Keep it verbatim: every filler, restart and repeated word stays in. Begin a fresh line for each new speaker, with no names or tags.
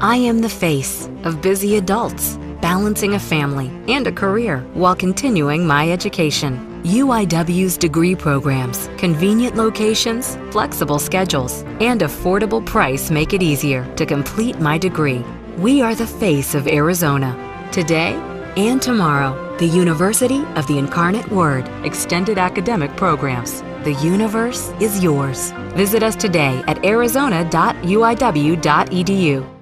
I am the face of busy adults, balancing a family and a career while continuing my education. U I W's degree programs, convenient locations, flexible schedules, and affordable price make it easier to complete my degree. We are the face of Arizona, today and tomorrow. The University of the Incarnate Word, extended academic programs. The universe is yours. Visit us today at arizona dot u i w dot e d u.